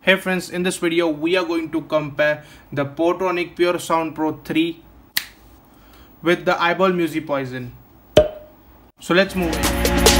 Hey friends, in this video we are going to compare the Portronic Pure Sound Pro 3 with the Eyeball Music Poison. So let's move in.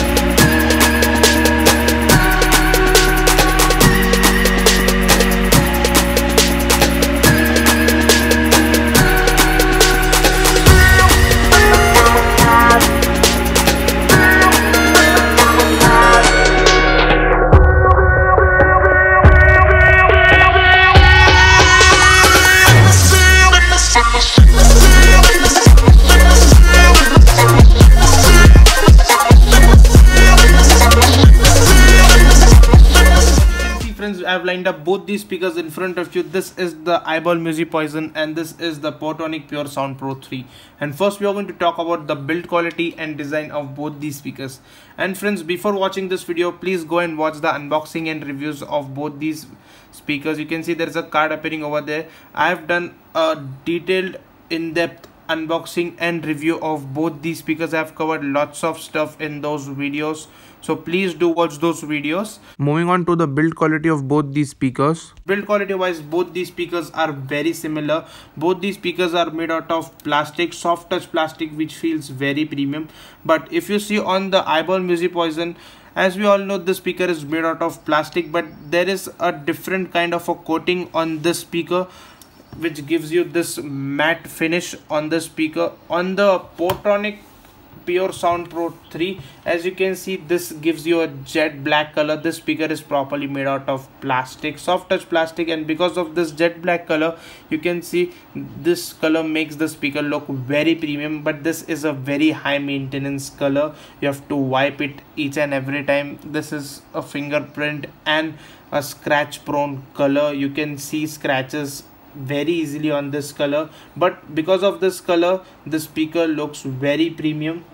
I've lined up both these speakers in front of you. This is the Eyeball Music Poison and this is the Portronic Pure Sound Pro 3. And first we are going to talk about the build quality and design of both these speakers. And friends, before watching this video, please go and watch the unboxing and reviews of both these speakers. You can see there is a card appearing over there. I have done a detailed in-depth unboxing and review of both these speakers. I have covered lots of stuff in those videos, so please do watch those videos. Moving on to the build quality of both these speakers. Build quality wise, both these speakers are very similar. Both these speakers are made out of plastic, soft touch plastic, which feels very premium. But if you see on the Eyeball Music Poison, as we all know, this speaker is made out of plastic, but there is a different kind of a coating on this speaker which gives you this matte finish on the speaker. On the Portronic Pure Sound Pro 3, as you can see, this gives you a jet black color. This speaker is properly made out of plastic, soft touch plastic, and because of this jet black color, you can see this color makes the speaker look very premium. But this is a very high maintenance color. You have to wipe it each and every time. This is a fingerprint and a scratch prone color. You can see scratches very easily on this color, but because of this color, the speaker looks very premium.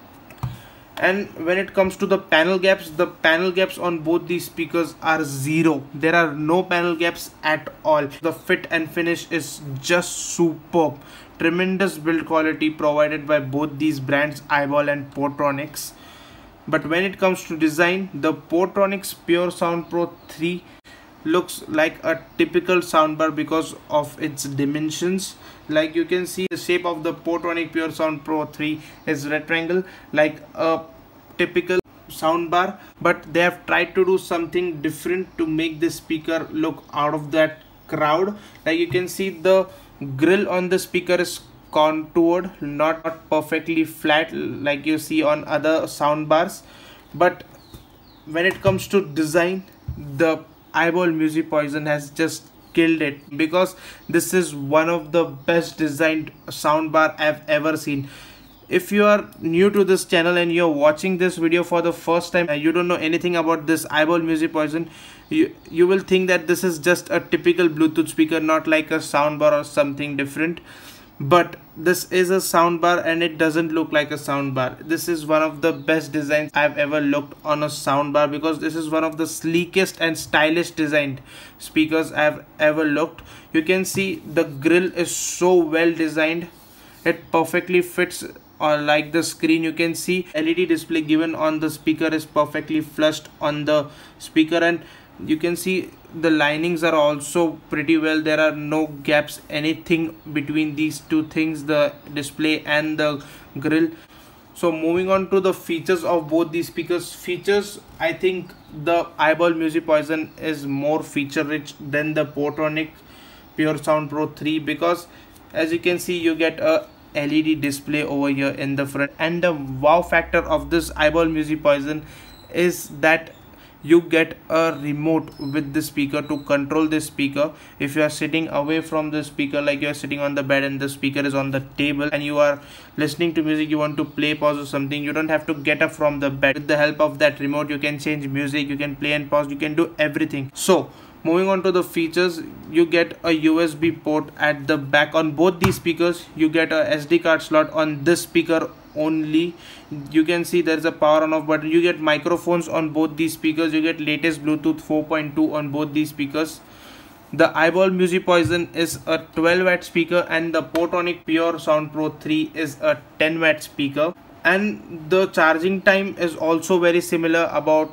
And when it comes to the panel gaps, the panel gaps on both these speakers are zero. There are no panel gaps at all. The fit and finish is just superb. Tremendous build quality provided by both these brands, Eyeball and Portronics. But when it comes to design, the Portronics Pure Sound Pro 3 looks like a typical soundbar because of its dimensions. Like you can see, the shape of the Portronic Pure Sound Pro 3 is rectangle like a typical soundbar, but they have tried to do something different to make this speaker look out of that crowd. Like you can see, the grill on the speaker is contoured, not perfectly flat like you see on other soundbars. But when it comes to design, the Eyeball Music Poison has just killed it, because this is one of the best designed soundbar I've ever seen. If you are new to this channel and you're watching this video for the first time and you don't know anything about this Eyeball Music Poison, you will think that this is just a typical Bluetooth speaker, not like a soundbar or something different. But this is a soundbar and it doesn't look like a soundbar. This is one of the best designs I've ever looked on a soundbar, because this is one of the sleekest and stylish designed speakers I've ever looked. You can see the grill is so well designed. It perfectly fits like the screen. You can see LED display given on the speaker is perfectly flushed on the speaker, and you can see the linings are also pretty well. There are no gaps, anything between these two things, the display and the grill. So moving on to the features of both these speakers. Features, I think the Eyeball Music Poison is more feature rich than the Portronic Pure Sound Pro 3, because as you can see, you get a LED display over here in the front. And the wow factor of this Eyeball Music Poison is that you get a remote with the speaker to control this speaker. If you are sitting away from the speaker, like you are sitting on the bed and the speaker is on the table and you are listening to music, you want to play, pause or something, you don't have to get up from the bed. With the help of that remote, you can change music, you can play and pause, you can do everything. So moving on to the features, you get a USB port at the back on both these speakers. You get a SD card slot on this speaker only. You can see there is a power on off button. You get microphones on both these speakers. You get latest Bluetooth 4.2 on both these speakers. The Eyeball Music Poison is a 12 watt speaker and the Portronic Pure Sound Pro 3 is a 10 watt speaker. And the charging time is also very similar, about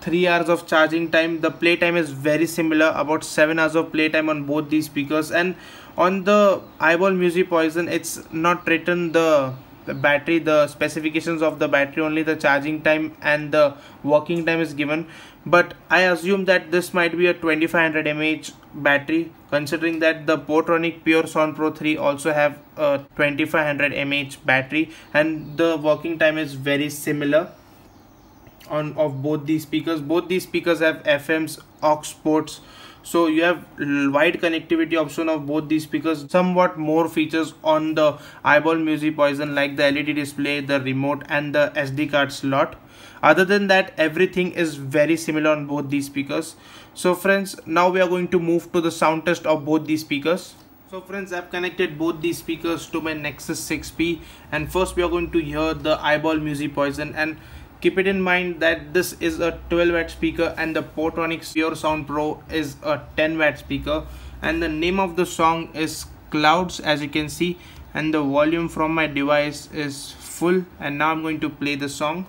3 hours of charging time. The playtime is very similar, about 7 hours of playtime on both these speakers. And on the Eyeball Music Poison, it's not written the battery, the specifications of the battery, only the charging time and the working time is given. But I assume that this might be a 2500 mAh battery, considering that the Portronic Pure Sound Pro 3 also have a 2500 mAh battery, and the working time is very similar of both these speakers. Both these speakers have FMs, aux ports, so you have wide connectivity option of both these speakers. Somewhat more features on the Eyeball Music Poison, like the LED display, the remote and the SD card slot. Other than that, everything is very similar on both these speakers. So friends, now we are going to move to the sound test of both these speakers. So friends, I've connected both these speakers to my Nexus 6P, and first we are going to hear the Eyeball Music Poison. And keep it in mind that this is a 12 watt speaker and the Portronic Pure Sound Pro is a 10 watt speaker, and the name of the song is Clouds, as you can see, and the volume from my device is full. And now I'm going to play the song.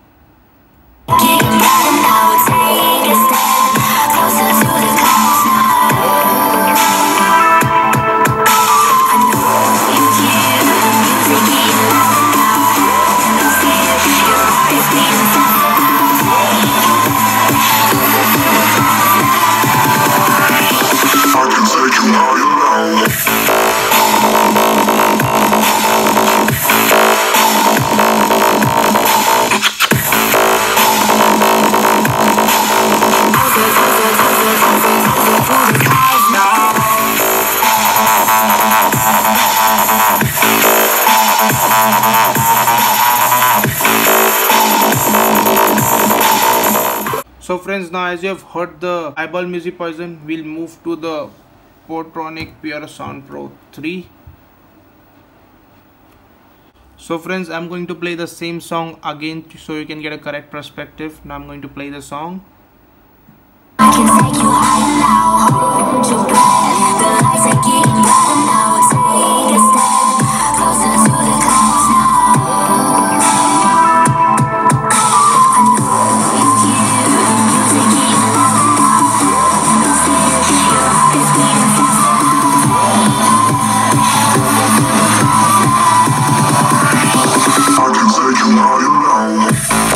So friends, now as you have heard the Eyeball Music Poison, we'll move to the Portronic Pure Sound Pro 3. So friends, I'm going to play the same song again so you can get a correct perspective. Now I'm going to play the song. I can take you higher now, hold your breath. The lights are getting brighter now. Take a step closer to the clouds now. I know you hear music getting louder now. No fear, your heart is beating faster now. I can take you higher now.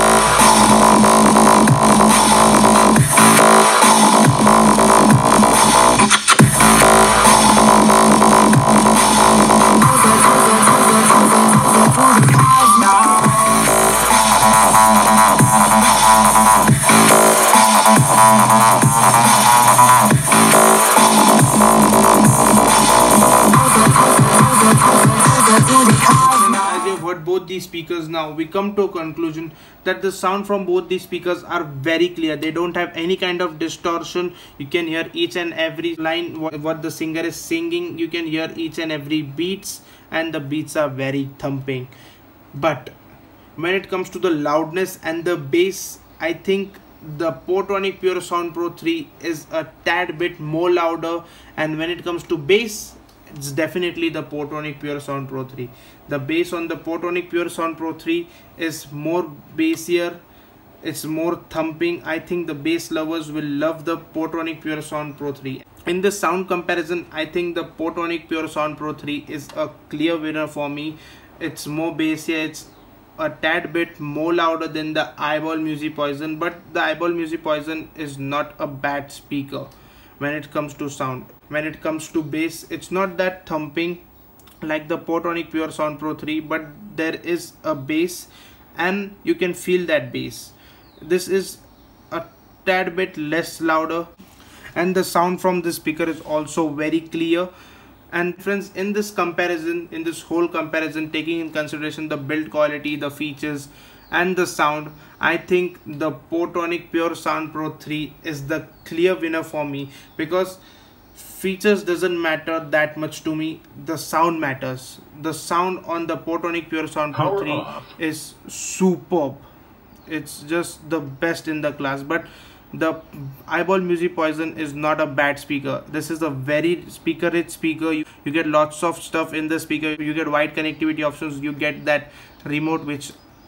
Both these speakers, now we come to a conclusion that the sound from both these speakers are very clear. They don't have any kind of distortion. You can hear each and every line what the singer is singing. You can hear each and every beats, and the beats are very thumping. But when it comes to the loudness and the bass, I think the Portronic Pure Sound Pro 3 is a tad bit more louder, and when it comes to bass, it's definitely the Portronic Pure Sound Pro 3. The bass on the Portronic Pure Sound Pro 3 is more bassier, it's more thumping. I think the bass lovers will love the Portronic Pure Sound Pro 3. In the sound comparison, I think the Portronic Pure Sound Pro 3 is a clear winner for me. It's more bassier, it's a tad bit more louder than the Eyeball Music Poison, but the Eyeball Music Poison is not a bad speaker when it comes to sound. When it comes to bass, it's not that thumping like the Portronic Pure Sound Pro 3, but there is a bass and you can feel that bass. This is a tad bit less louder, and the sound from this speaker is also very clear. And friends, in this comparison, in this whole comparison, taking in consideration the build quality, the features and the sound, I think the Portronic Pure Sound Pro 3 is the clear winner for me, because features doesn't matter that much to me. The sound matters. The sound on the Portronic Pure Sound Pro 3 is superb. It's just the best in the class. But the Eyeball Music Poison is not a bad speaker. This is a very speaker rich speaker. You get lots of stuff in the speaker. You get wide connectivity options. You get that remote which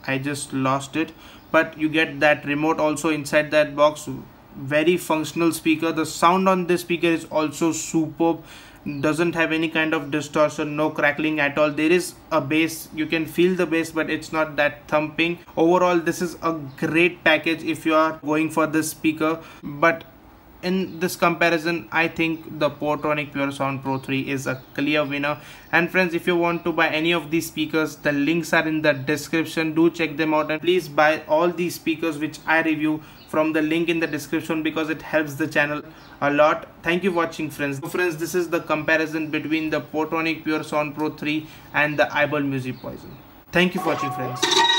I just lost it, but you get that remote also inside that box. Very functional speaker. The sound on this speaker is also superb, doesn't have any kind of distortion, no crackling at all. There is a bass, you can feel the bass, but it's not that thumping. Overall, this is a great package if you are going for this speaker. But in this comparison, I think the Portronic PureSound Pro 3 is a clear winner. And friends, if you want to buy any of these speakers, the links are in the description. Do check them out, and please buy all these speakers which I review from the link in the description, because it helps the channel a lot. Thank you for watching, friends. So friends, this is the comparison between the Portronic PureSound Pro 3 and the Eyeball Music Poison. Thank you for watching, friends.